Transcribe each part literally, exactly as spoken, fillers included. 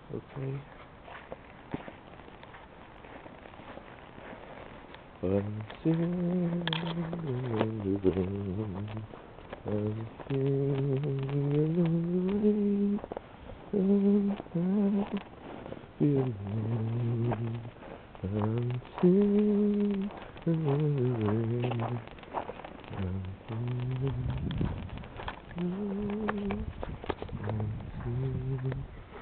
Okay. I'm singing in the rain. I'm singing in the rain. I'm feeling. I'm singing in the rain. I'm singing. I'm singing.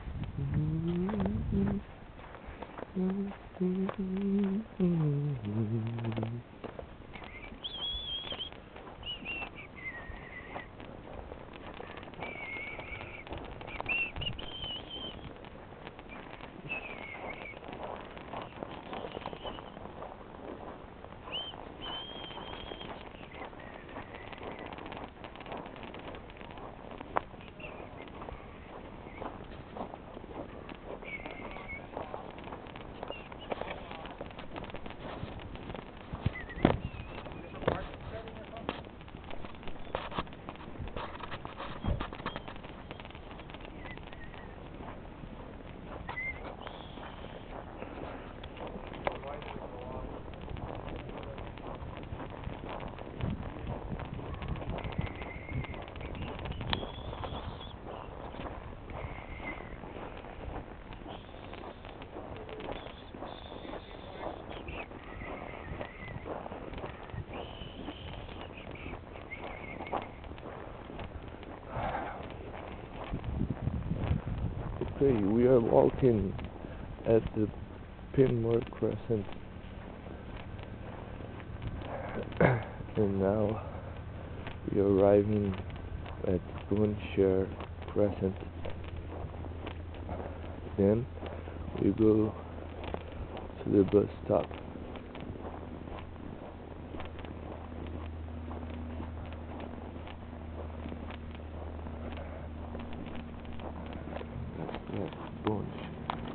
Okay, we are walking at the Pinmore Crescent, and now we are arriving at Boonshire Crescent. Then we go to the bus stop. That's Boonshire.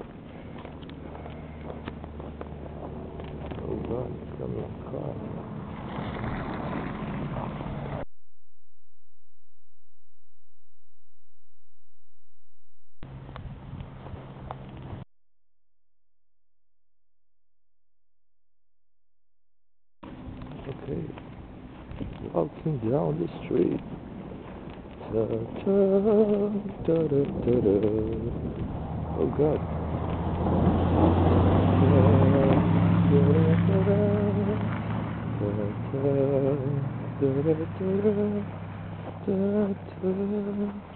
Oh God, it's coming a car. Okay, walking down the street. Ta ta ta da ta da. Oh God. Da da da da da da da da.